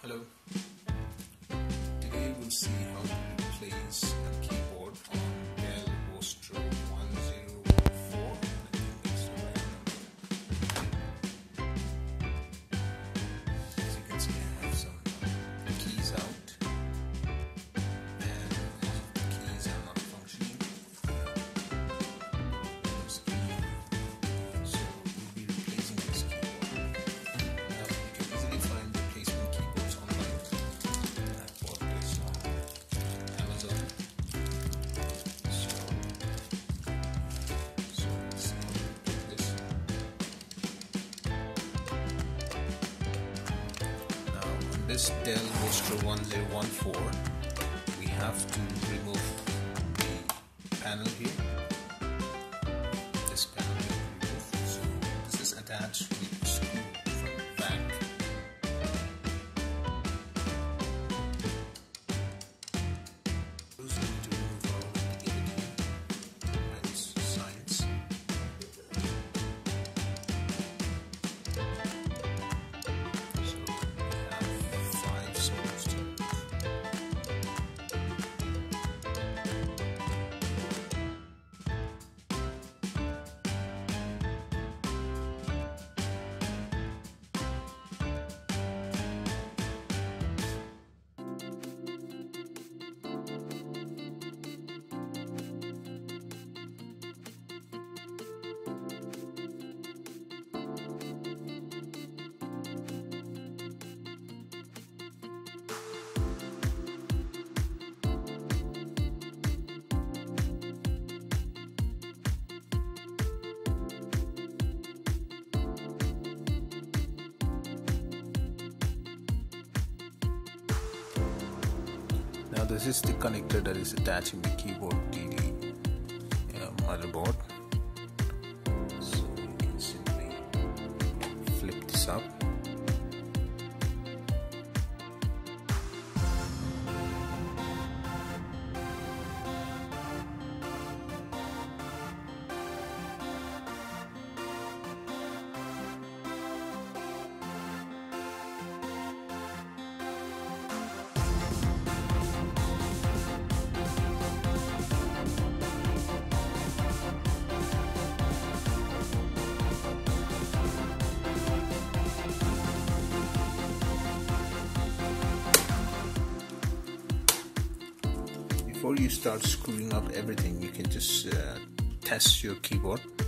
Hello. Today we'll see how to replace a keyboard on Dell Vostro 1014. As you can see, I have some keys out, and the keys are not functioning. So we'll be replacing this keyboard. Now you can easily find replacement keyboards online. I bought this on Amazon. So let's see how to do this. Now on this Dell Vostro 1014, we have to remove the panel here. This panel will be removed. So this is attached with a screw from the back. First, we need to remove all the negative and sides. So we have 5 screws to remove. Now this is the connector that is attaching the keyboard to the motherboard. So you can simply flip this up. Before you start screwing up everything, you can just test your keyboard.